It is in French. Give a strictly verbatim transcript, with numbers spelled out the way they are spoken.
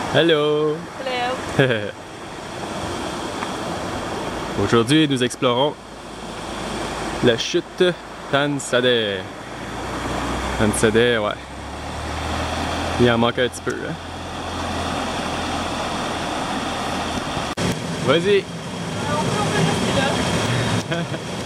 Hello! Hello! Aujourd'hui, nous explorons la chute Tan Sadeh. Tan Sadeh, ouais. Il en manque un petit peu, hein? Vas-y! On peut rester là.